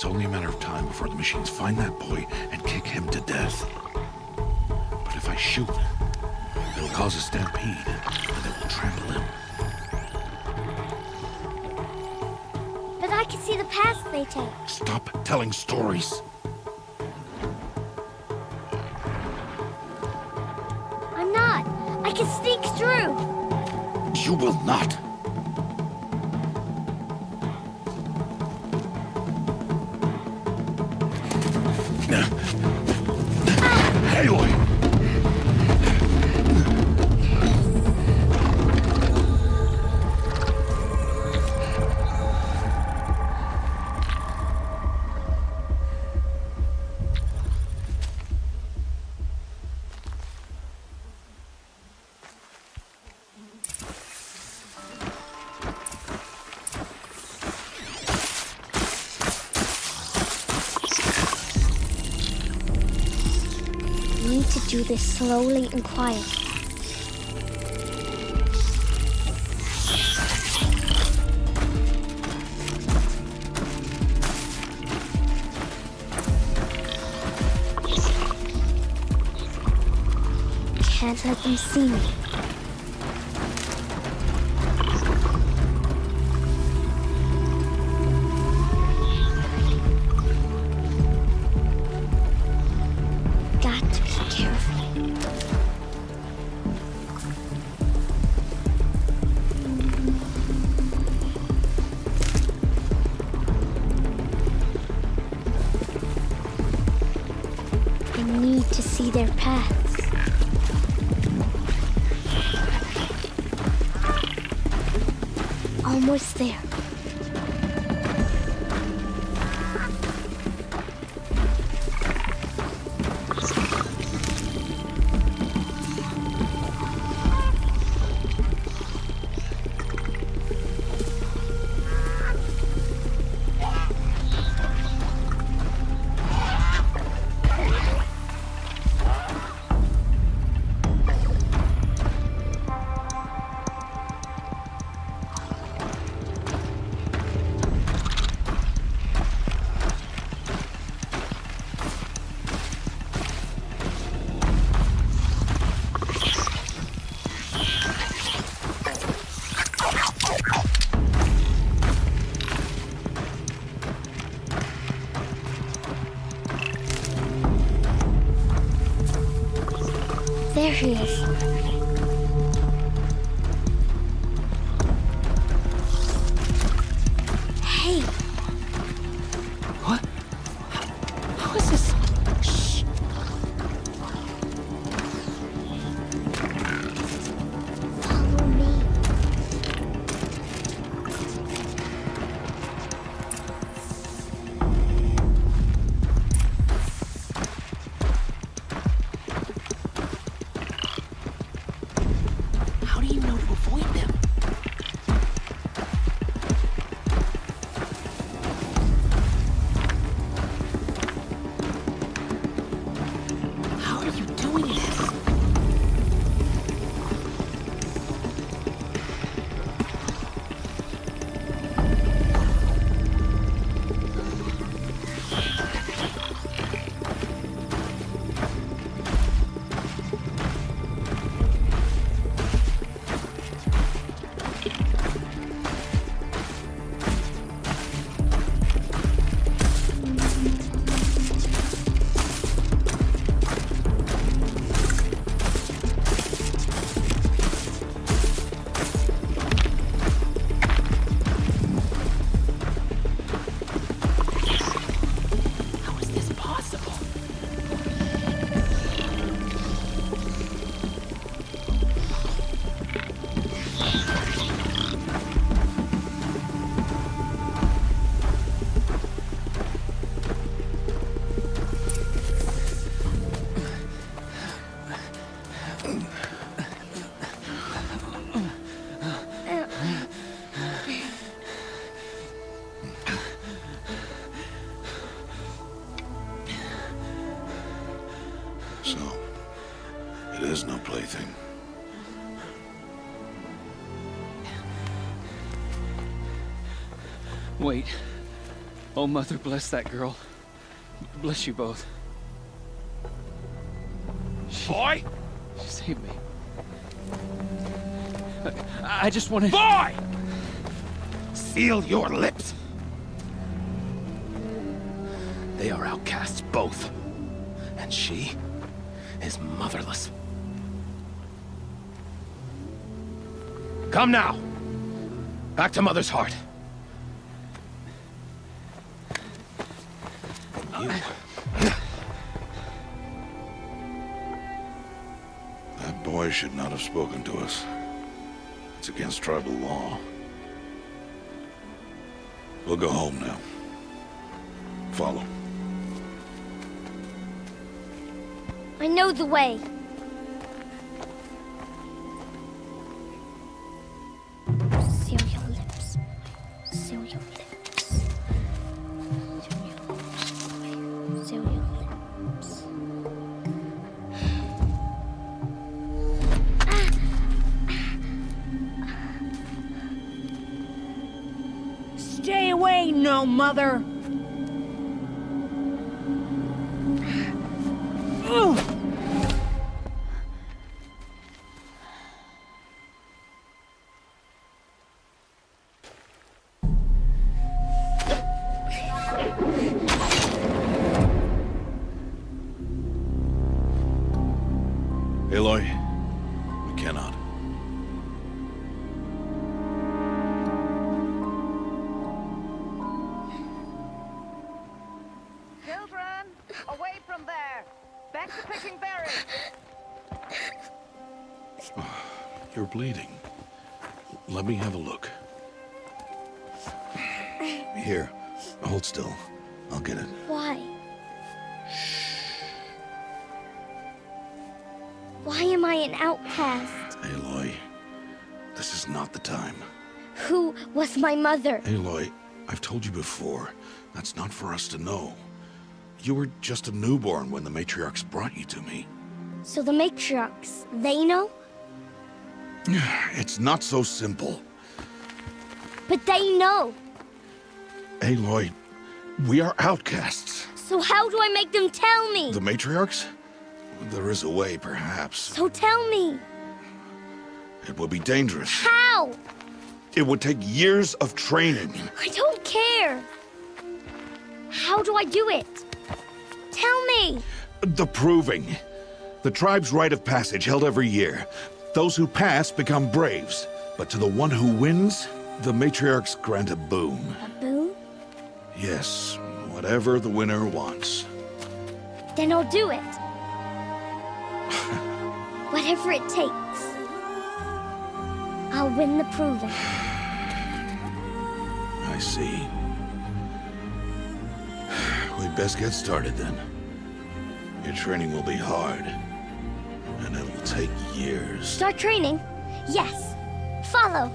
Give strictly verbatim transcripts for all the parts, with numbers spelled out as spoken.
only a matter of time before the machines find that boy and kick him to death. But if I shoot, it'll cause a stampede, and it will trample him. But I can see the paths they take. Stop telling stories. I'm not. I can sneak through. You will not. Aloy! Do this slowly and quietly. Can't let them see me. To see their paths. Almost there. There he is. Hey. What? How is this? Shh. Follow me. How do you know to avoid them? How are you doing this? So, it is no plaything. Wait. Oh, Mother, bless that girl. Bless you both. She, Boy! She saved me. I, I just wanted... Boy! Seal your lips. They are outcasts, both. And she is motherless. Come now. Back to Mother's heart. And you... That boy should not have spoken to us. It's against tribal law. We'll go home now. Follow. I know the way. Seal your lips. Seal your lips. Seal your lips. Seal your lips. Stay away, no mother! Ugh. Aloy, we cannot. Children, away from there. Back to picking berries. You're bleeding. Let me have a look. Here, hold still. I'll get it. Why? Why am I an outcast? Aloy, this is not the time. Who was my mother? Aloy, I've told you before, that's not for us to know. You were just a newborn when the matriarchs brought you to me. So the matriarchs, they know? It's not so simple. But they know. Aloy, we are outcasts. So how do I make them tell me? The matriarchs? There is a way, perhaps. So tell me. It would be dangerous. How? It would take years of training. I don't care. How do I do it? Tell me. The proving. The tribe's rite of passage held every year. Those who pass become braves. But to the one who wins, the matriarchs grant a boon. A boon? Yes, whatever the winner wants. Then I'll do it. Whatever it takes. I'll win the proving. I see. We'd best get started then. Your training will be hard, and it'll take years. Start training? Yes. Follow.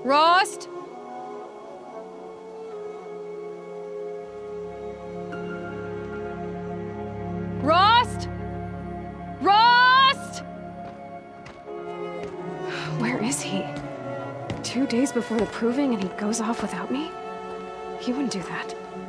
Rost? Rost? Rost? Where is he? Two days before the proving and he goes off without me? He wouldn't do that.